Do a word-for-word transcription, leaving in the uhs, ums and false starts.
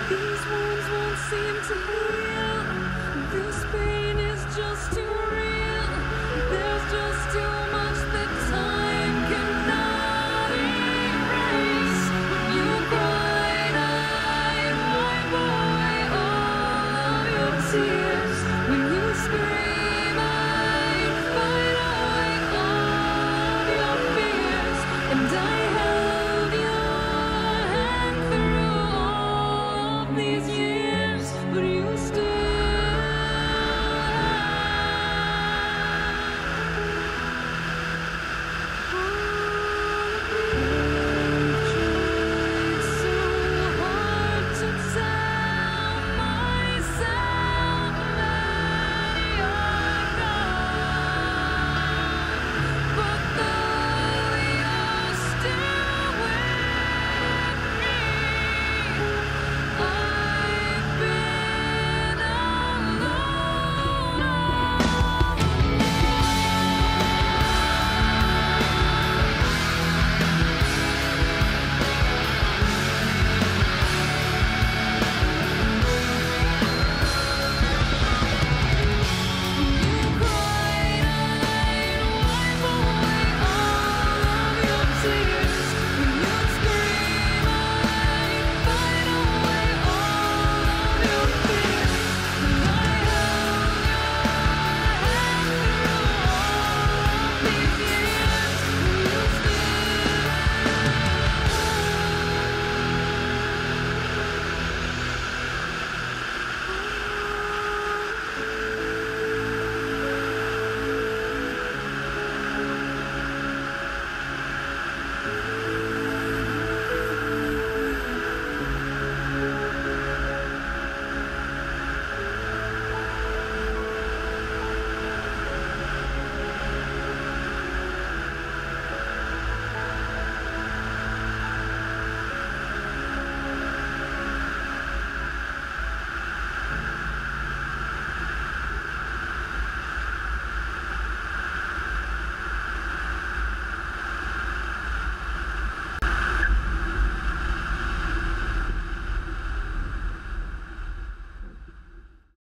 These wounds won't seem to heal. This pain is just too real. There's just too much that time cannot erase. When you cried, I wipe away all of your tears. When you scream, I fight away all of your fears. And I held your hand through all of these years.